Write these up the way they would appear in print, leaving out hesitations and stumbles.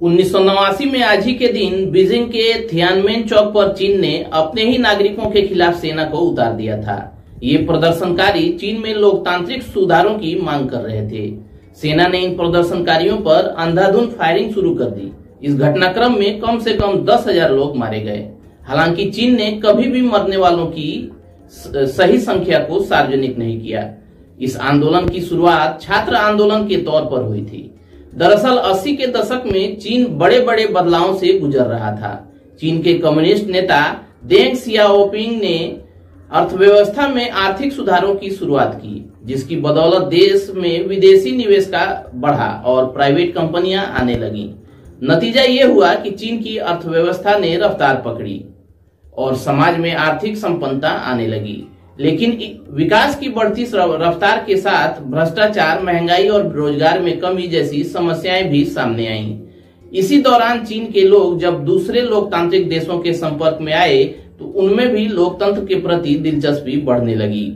1989 में आज ही के दिन बीजिंग के थियानमेन चौक पर चीन ने अपने ही नागरिकों के खिलाफ सेना को उतार दिया था। ये प्रदर्शनकारी चीन में लोकतांत्रिक सुधारों की मांग कर रहे थे। सेना ने इन प्रदर्शनकारियों पर अंधाधुंध फायरिंग शुरू कर दी। इस घटनाक्रम में कम से कम 10,000 लोग मारे गए। हालांकि चीन ने कभी भी मरने वालों की सही संख्या को सार्वजनिक नहीं किया। इस आंदोलन की शुरुआत छात्र आंदोलन के तौर पर हुई थी। दरअसल 80 के दशक में चीन बड़े बड़े बदलावों से गुजर रहा था। चीन के कम्युनिस्ट नेता देंग सियाओपिंग ने अर्थव्यवस्था में आर्थिक सुधारों की शुरुआत की, जिसकी बदौलत देश में विदेशी निवेश का बढ़ा और प्राइवेट कंपनियां आने लगी। नतीजा ये हुआ कि चीन की अर्थव्यवस्था ने रफ्तार पकड़ी और समाज में आर्थिक संपन्नता आने लगी। लेकिन विकास की बढ़ती रफ्तार के साथ भ्रष्टाचार, महंगाई और रोजगार में कमी जैसी समस्याएं भी सामने आईं। इसी दौरान चीन के लोग जब दूसरे लोकतांत्रिक देशों के संपर्क में आए तो उनमें भी लोकतंत्र के प्रति दिलचस्पी बढ़ने लगी।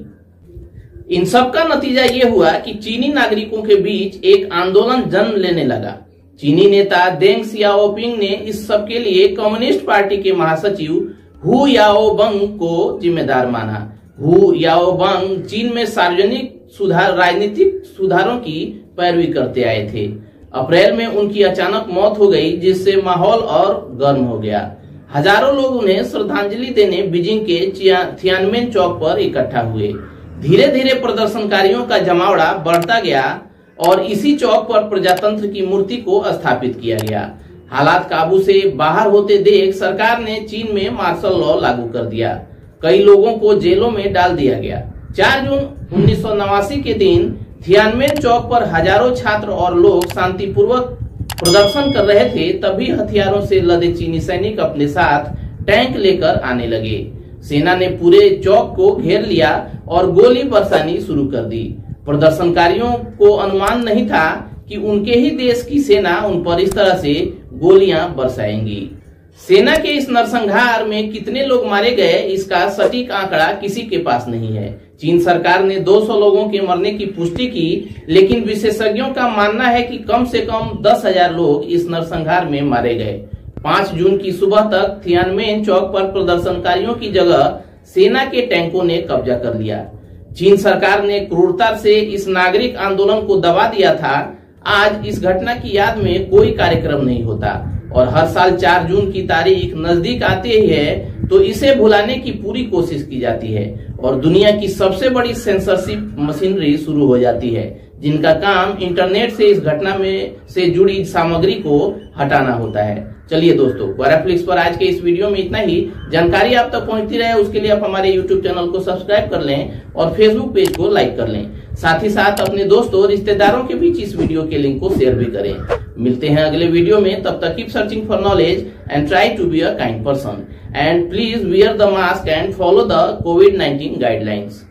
इन सब का नतीजा ये हुआ कि चीनी नागरिकों के बीच एक आंदोलन जन्म लेने लगा। चीनी नेता देंग सियाओपिंग ने इस सब के लिए कम्युनिस्ट पार्टी के महासचिव हु याओबंग को जिम्मेदार माना। हु याओबंग चीन में सार्वजनिक राजनीतिक सुधारों की पैरवी करते आए थे। अप्रैल में उनकी अचानक मौत हो गई, जिससे माहौल और गर्म हो गया। हजारों लोग उन्हें श्रद्धांजलि देने बीजिंग के थियानमेन चौक पर इकट्ठा हुए। धीरे धीरे प्रदर्शनकारियों का जमावड़ा बढ़ता गया और इसी चौक पर प्रजातंत्र की मूर्ति को स्थापित किया गया। हालात काबू से बाहर होते देख सरकार ने चीन में मार्शल लॉ लागू कर दिया। कई लोगों को जेलों में डाल दिया गया। 4 जून 1989 के दिन थियानमेन चौक पर हजारों छात्र और लोग शांतिपूर्वक प्रदर्शन कर रहे थे। तभी हथियारों से लदे चीनी सैनिक अपने साथ टैंक लेकर आने लगे। सेना ने पूरे चौक को घेर लिया और गोली बरसानी शुरू कर दी। प्रदर्शनकारियों को अनुमान नहीं था कि उनके ही देश की सेना उन पर इस तरह से गोलियां बरसाएंगी। सेना के इस नरसंहार में कितने लोग मारे गए, इसका सटीक आंकड़ा किसी के पास नहीं है। चीन सरकार ने 200 लोगों के मरने की पुष्टि की, लेकिन विशेषज्ञों का मानना है कि कम से कम 10,000 लोग इस नरसंहार में मारे गए। 5 जून की सुबह तक थियानमेन चौक पर प्रदर्शनकारियों की जगह सेना के टैंकों ने कब्जा कर लिया। चीन सरकार ने क्रूरता से इस नागरिक आंदोलन को दबा दिया था। आज इस घटना की याद में कोई कार्यक्रम नहीं होता और हर साल 4 जून की तारीख नजदीक आते ही है तो इसे भुलाने की पूरी कोशिश की जाती है और दुनिया की सबसे बड़ी सेंसरशिप मशीनरी शुरू हो जाती है, जिनका काम इंटरनेट से इस घटना में से जुड़ी सामग्री को हटाना होता है। चलिए दोस्तों, क्वेराफ्लिक्स पर आज के इस वीडियो में इतना ही। जानकारी आप तक पहुंचती रहे उसके लिए आप हमारे YouTube चैनल को सब्सक्राइब कर लें और Facebook पेज को लाइक कर लें। साथ ही साथ अपने दोस्तों रिश्तेदारों के बीच इस वीडियो के लिंक को शेयर भी करें। मिलते हैं अगले वीडियो में, तब तक keep searching for knowledge and try to be a kind person and please wear the mask and follow the COVID-19 guidelines.